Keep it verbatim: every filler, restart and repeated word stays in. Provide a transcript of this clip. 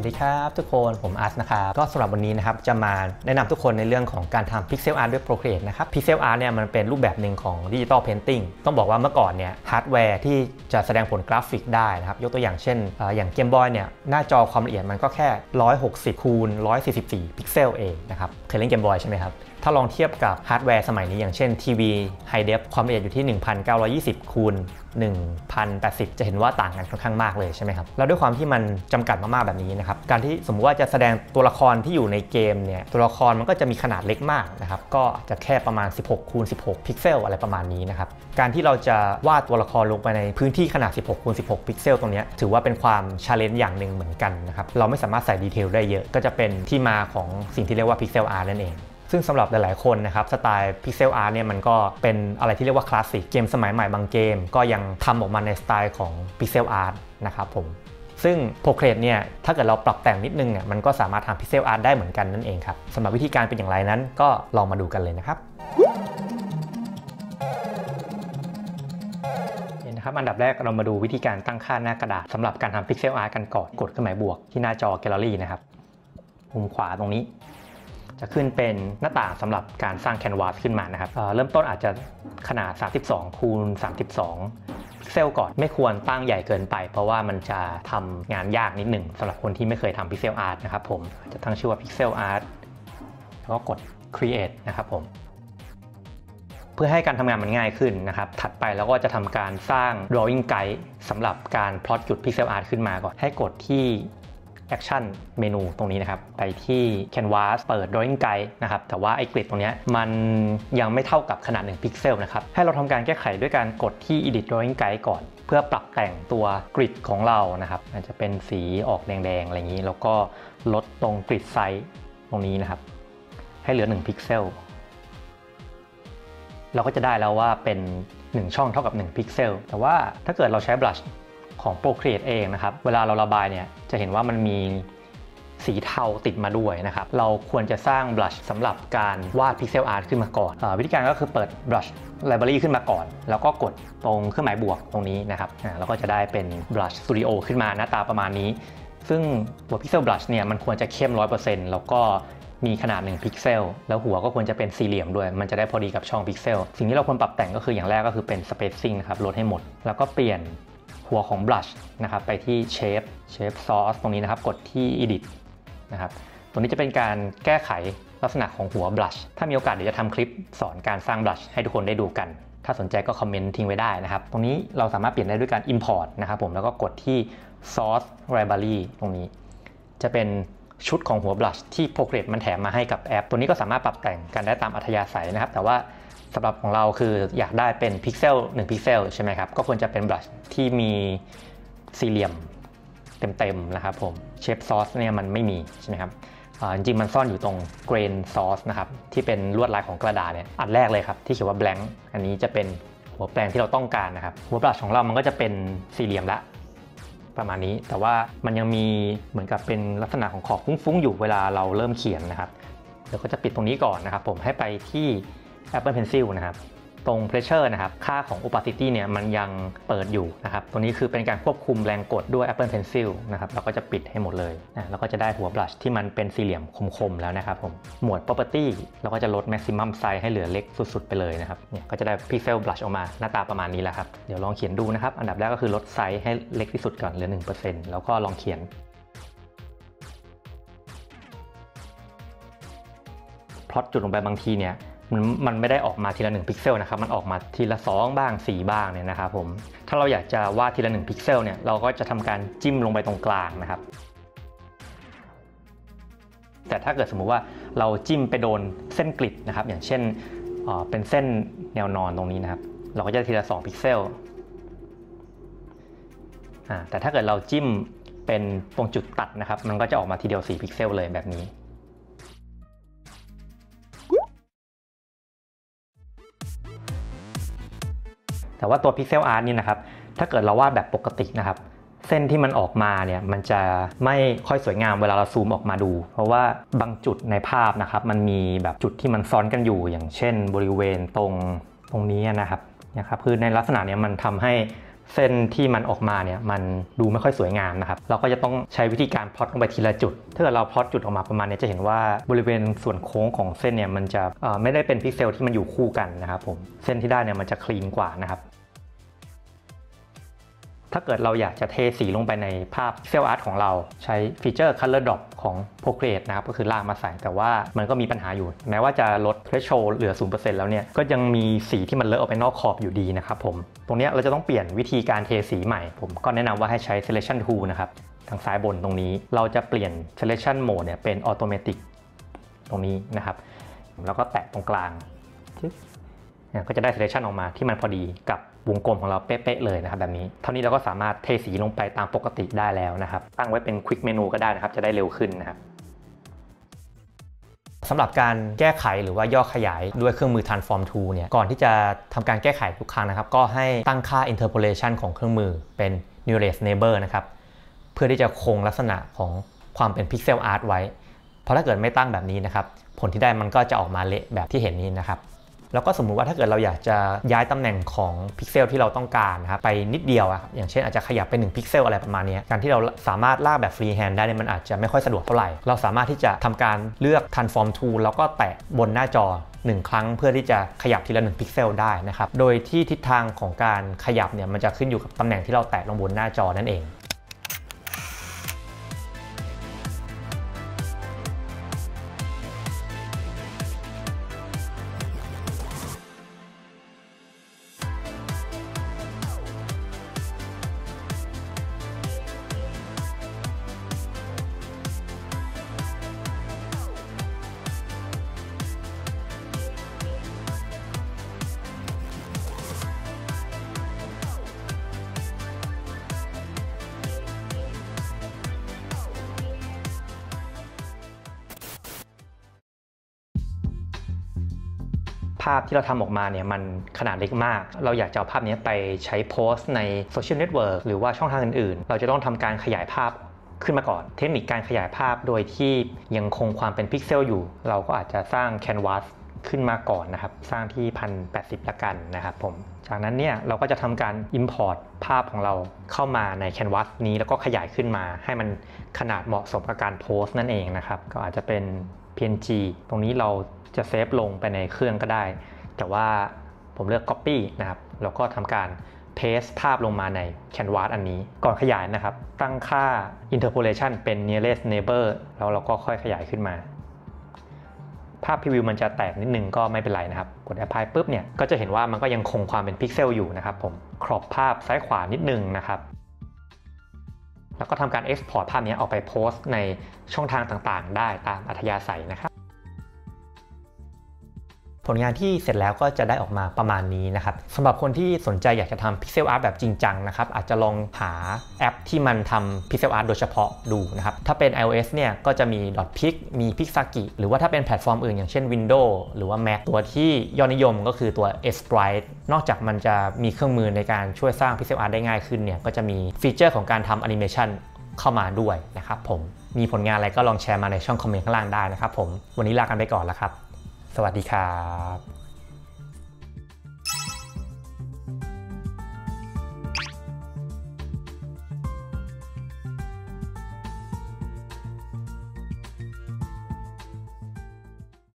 สดีครับทุกคนผมอาร์ตนะครับก็สำหรับวันนี้นะครับจะมาแนะนำทุกคนในเรื่องของการทำ Pixel Art ด้วย Procreate นะครับ Pixel Art เนี่ยมันเป็นรูปแบบหนึ่งของ Digital Painting ต้องบอกว่าเมื่อก่อนเนี่ยฮาร์ดแวร์ที่จะแสดงผลกราฟิกได้นะครับยกตัวอย่างเช่นอย่าง Game Boy เนี่ยหน้าจอความละเอียดมันก็แค่หนึ่งร้อยหกสิบคูณหนึ่งร้อยสี่สิบสี่พิกเซลเองนะครับเคยเล่น Game Boy ใช่ไหมครับถ้าลองเทียบกับฮาร์ดแวร์สมัยนี้อย่างเช่นทีวี High Def ความละเอียดอยู่ที่ หนึ่งพันเก้าร้อยยี่สิบคูณหนึ่งพันแปดสิบ จะเห็นว่าต่างกันค่อนข้างมากเลยใช่ไหมครับแล้วด้วยความที่มันจำกัดมากๆแบบนี้นะครับการที่สมมุติว่าจะแสดงตัวละครที่อยู่ในเกมเนี่ยตัวละครมันก็จะมีขนาดเล็กมากนะครับก็จะแค่ประมาณสิบหกคูณสิบหกพิกเซลอะไรประมาณนี้นะครับการที่เราจะวาดตัวละครลงไปในพื้นที่ขนาดสิบหกคูณสิบหกพิกเซลตรงนี้ถือว่าเป็นความชาเลนจ์อย่างหนึ่งเหมือนกันนะครับเราไม่สามารถใส่ดีเทลได้เยอะก็จะเป็นที่มาของสิ่งที่เรียกว่า Pixel Art นั่นเองซึ่งสำหรับหลายๆคนนะครับสไตล์ Pixel Art เนี่ยมันก็เป็นอะไรที่เรียกว่าคลาสสิกเกมสมัยใหม่บางเกมก็ยังทำออกมาในสไตล์ของ Pixel Art นะครับผมซึ่ง Procreate เนี่ยถ้าเกิดเราปรับแต่งนิดนึงเนี่ยมันก็สามารถทำ Pixel Art ได้เหมือนกันนั่นเองครับสำหรับวิธีการเป็นอย่างไรนั้นก็ลองมาดูกันเลยนะครับนะครับอันดับแรกเรามาดูวิธีการตั้งค่าหน้ากระดาษสำหรับการทำ Pixel Art กันก่อนกดเครื่องหมายบวกที่หน้าจอ Gallery นะครับมุมขวาตรงนี้จะขึ้นเป็นหน้าต่างสำหรับการสร้างแคนวาสขึ้นมานะครับ เ, เริ่มต้นอาจจะขนาดสามสิบสองคูณสามสิบสองพิกเซลก่อนไม่ควรตั้งใหญ่เกินไปเพราะว่ามันจะทำงานยากนิดหนึ่งสำหรับคนที่ไม่เคยทำ Pixel Art นะครับผมจะตั้งชื่อว่า Pixel Art แล้วก็กด Create นะครับผมเพื่อให้การทำงานมันง่ายขึ้นนะครับถัดไปเราก็จะทำการสร้าง Drawing Guide สำหรับการพลอตจุด Pixel Art ขึ้นมาก่อนให้กดที่Action เมนูตรงนี้นะครับไปที่ Canvas เปิด Drawing Guide นะครับแต่ว่าไอ้กริดตรงนี้มันยังไม่เท่ากับขนาดหนึ่งพิกเซลนะครับให้เราทำการแก้ไขด้วยการกดที่ Edit Drawing Guide ก่อนเพื่อปรับแต่งตัวกริดของเรานะครับอาจจะเป็นสีออกแดงๆอะไรอย่างนี้แล้วก็ลดตรงกริดไซส์ตรงนี้นะครับให้เหลือหนึ่งพิกเซลเราก็จะได้แล้วว่าเป็นหนึ่งช่องเท่ากับหนึ่งพิกเซลแต่ว่าถ้าเกิดเราใช้บลัชของ Procreate เองนะครับเวลาเราระบายเนี่ยจะเห็นว่ามันมีสีเทาติดมาด้วยนะครับเราควรจะสร้างบลัชสำหรับการวาด Pixel Art ขึ้นมาก่อนอวิธีการก็คือเปิด Brush Library ขึ้นมาก่อนแล้วก็กดตรงเครื่องหมายบวกตรงนี้นะครับแล้วก็จะได้เป็น Brush Studio ขึ้นมาหน้าตาประมาณนี้ซึ่งตัว Pixel Brush เนี่ยมันควรจะเข้ม ร้อยเปอร์เซ็นต์ แล้วก็มีขนาดหนึ่งพิกเซลแล้วหัวก็ควรจะเป็นสี่เหลี่ยมด้วยมันจะได้พอดีกับช่องพิกเซลสิ่งที่เราควรปรับแต่งก็คืออย่างแรกก็คือเป็น Spacing นะครับลดให้หมดแล้วก็เปลี่ยนหัวของ Brush นะครับไปที่ Shape Shape Source ตรงนี้นะครับกดที่ Edit นะครับตรงนี้จะเป็นการแก้ไขลักษณะของหัว Brush ถ้ามีโอกาสเดี๋ยวจะทำคลิปสอนการสร้าง Brush ให้ทุกคนได้ดูกันถ้าสนใจก็คอมเมนต์ทิ้งไว้ได้นะครับตรงนี้เราสามารถเปลี่ยนได้ด้วยการ Import นะครับผมแล้วก็กดที่ Source Library ตรงนี้จะเป็นชุดของหัว Brush ที่ Procreate มันแถมมาให้กับแอปตัวนี้ก็สามารถปรับแต่งกันได้ตามอัธยาศัยนะครับแต่ว่าสำหรับของเราคืออยากได้เป็นพิกเซลหนึ่งพิกเซลใช่ไหมครับก็ควรจะเป็นบลัชที่มีสี่เหลี่ยมเต็มๆนะครับผมเชฟซอสเนี่ยมันไม่มีใช่ไหมครับจริงๆมันซ่อนอยู่ตรงเกรนซอสนะครับที่เป็นลวดลายของกระดาษเนี่ยอันแรกเลยครับที่เขียนว่า blank อันนี้จะเป็นหัวแปลงที่เราต้องการนะครับหัวบลัชของเรามันก็จะเป็นสี่เหลี่ยมละประมาณนี้แต่ว่ามันยังมีเหมือนกับเป็นลักษณะของขอบฟุ้งๆอยู่เวลาเราเริ่มเขียนนะครับเดี๋ยวก็จะปิดตรงนี้ก่อนนะครับผมให้ไปที่Apple Pencil นะครับตรง Pressure นะครับค่าของ Opacity เนี่ยมันยังเปิดอยู่นะครับตัวนี้คือเป็นการควบคุมแรงกดด้วย Apple Pencil นะครับเราก็จะปิดให้หมดเลยนะแล้วก็จะได้หัวบลัชที่มันเป็นสี่เหลี่ยมคมๆแล้วนะครับผมหมวด Property เราก็จะลด Maximum Size ให้เหลือเล็กสุดๆไปเลยนะครับเนี่ยก็จะได้ Pixel Brush ออกมาหน้าตาประมาณนี้แหละครับเดี๋ยวลองเขียนดูนะครับอันดับแรกก็คือลดไซส์ให้เล็กที่สุดก่อนเหลือ หนึ่งเปอร์เซ็นต์ แล้วก็ลองเขียนพล็อตจุดลงไปบางทีเนี่ยมันมันไม่ได้ออกมาทีละหนึ่งพิกเซลนะครับมันออกมาทีละสองบ้างสี่บ้างเนี่ยนะครับผมถ้าเราอยากจะวาดทีละหนึ่งพิกเซลเนี่ยเราก็จะทำการจิ้มลงไปตรงกลางนะครับแต่ถ้าเกิดสมมุติว่าเราจิ้มไปโดนเส้นกริดนะครับอย่างเช่นเอ่อเป็นเส้นแนวนอนตรงนี้นะครับเราก็จะทีละสองพิกเซลอ่าแต่ถ้าเกิดเราจิ้มเป็นตรงจุดตัดนะครับมันก็จะออกมาทีเดียวสี่พิกเซลเลยแบบนี้แต่ว่าตัว Pixel Art นี่นะครับถ้าเกิดเราวาดแบบปกตินะครับเส้นที่มันออกมาเนี่ยมันจะไม่ค่อยสวยงามเวลาเราซูมออกมาดูเพราะว่าบางจุดในภาพนะครับมันมีแบบจุดที่มันซ้อนกันอยู่อย่างเช่นบริเวณตรงตรงนี้นะครับนะครับคือในลักษณะนี้มันทำให้เส้นที่มันออกมาเนี่ยมันดูไม่ค่อยสวยงามนะครับเราก็จะต้องใช้วิธีการพลอตลงไปทีละจุดถ้าเกิดเราพลอตจุดออกมาประมาณนี้จะเห็นว่าบริเวณส่วนโค้งของเส้นเนี่ยมันจะไม่ได้เป็นพิกเซลที่มันอยู่คู่กันนะครับผมเส้นที่ได้เนี่ยมันจะคลีนกว่านะครับถ้าเกิดเราอยากจะเทสีลงไปในภาพ Pixel Art ของเราใช้ฟีเจอร์ Color Drop ของ Procreate นะครับก็คือลากมาใส่แต่ว่ามันก็มีปัญหาอยู่แม้ว่าจะลด Threshold เหลือ ศูนย์เปอร์เซ็นต์ แล้วเนี่ยก็ยังมีสีที่มันเลอะออกไปนอกขอบอยู่ดีนะครับผมตรงนี้เราจะต้องเปลี่ยนวิธีการเทสีใหม่ผมก็แนะนำว่าให้ใช้ Selection Tool นะครับทางซ้ายบนตรงนี้เราจะเปลี่ยน Selection Mode เนี่ยเป็น Automatic ตรงนี้นะครับแล้วก็แตะตรงกลางก็จะได้ selection ออกมาที่มันพอดีกับวงกลมของเราเป๊ะๆเลยนะครับแบบนี้เท่านี้เราก็สามารถเทสีลงไปตามปกติได้แล้วนะครับตั้งไว้เป็น Quick Menu ก็ได้นะครับจะได้เร็วขึ้นนะครับสำหรับการแก้ไขหรือว่าย่อขยายด้วยเครื่องมือ Transform Tool เนี่ยก่อนที่จะทำการแก้ไขทุกครั้งนะครับก็ให้ตั้งค่า Interpolation ของเครื่องมือเป็น Nearest Neighbor นะครับเพื่อที่จะคงลักษณะของความเป็น Pixel Art ไว้เพราะถ้าเกิดไม่ตั้งแบบนี้นะครับผลที่ได้มันก็จะออกมาเละแบบที่เห็นนี้นะครับแล้วก็สมมุติว่าถ้าเกิดเราอยากจะย้ายตำแหน่งของพิกเซลที่เราต้องการนะครับไปนิดเดียวครับอย่างเช่นอาจจะขยับไปหนึ่งพิกเซลอะไรประมาณนี้การที่เราสามารถลากแบบฟรีแฮนด์ได้เนี่ยมันอาจจะไม่ค่อยสะดวกเท่าไหร่เราสามารถที่จะทำการเลือก Transform Tool แล้วก็แตะบนหน้าจอหนึ่งครั้งเพื่อที่จะขยับทีละหนึ่งพิกเซลได้นะครับโดยที่ทิศทางของการขยับเนี่ยมันจะขึ้นอยู่กับตำแหน่งที่เราแตะลงบนหน้าจอนั่นเองภาพที่เราทำออกมาเนี่ยมันขนาดเล็กมากเราอยากจะเอาภาพนี้ไปใช้โพสต์ในโซเชียลเน็ตเวิร์กหรือว่าช่องทางอื่นๆเราจะต้องทำการขยายภาพขึ้นมาก่อนเทคนิคการขยายภาพโดยที่ยังคงความเป็นพิกเซลอยู่เราก็อาจจะสร้างแคนวาสขึ้นมาก่อนนะครับสร้างที่ หนึ่งพันแปดสิบ ละกันนะครับผมจากนั้นเนี่ยเราก็จะทำการ Import ภาพของเราเข้ามาในแคนวาสนี้แล้วก็ขยายขึ้นมาให้มันขนาดเหมาะสมกับการโพสต์นั่นเองนะครับก็อาจจะเป็น พี เอ็น จี ตรงนี้เราจะเซฟลงไปในเครื่องก็ได้แต่ว่าผมเลือก Copy นะครับแล้วก็ทำการ Paste ภาพลงมาใน Canvas อันนี้ก่อนขยายนะครับตั้งค่า Interpolation เป็น Nearest Neighbor แล้วเราก็ค่อยขยายขึ้นมาภาพ Preview มันจะแตกนิดนึงก็ไม่เป็นไรนะครับกด Apply ปุ๊บเนี่ยก็จะเห็นว่ามันก็ยังคงความเป็นพิกเซลอยู่นะครับผมครอบภาพซ้ายขวานิดนึงนะครับแล้วก็ทำการ Export ภาพนี้ออกไปโพสต์ในช่องทางต่างๆได้ตามอัธยาศัยนะครับผลงานที่เสร็จแล้วก็จะได้ออกมาประมาณนี้นะครับสำหรับคนที่สนใจอยากจะทำ Pixel Art แบบจริงจังนะครับอาจจะลองหาแอปที่มันทำ Pixel Art โดยเฉพาะดูนะครับถ้าเป็น iOS เนี่ยก็จะมี .pix มี Pixarki หรือว่าถ้าเป็นแพลตฟอร์มอื่นอย่างเช่น Windows หรือว่า Mac ตัวที่ยอดนิยมก็คือตัว Sprite นอกจากมันจะมีเครื่องมือในการช่วยสร้าง Pixel Art ได้ง่ายขึ้นเนี่ยก็จะมีฟีเจอร์ของการทำ Animation เข้ามาด้วยนะครับผมมีผลงานอะไรก็ลองแชร์มาในช่องคอมเมนต์ข้างล่างได้นะครับผมวันนี้ลากันไปก่อนแล้วครับสวัสดีครับ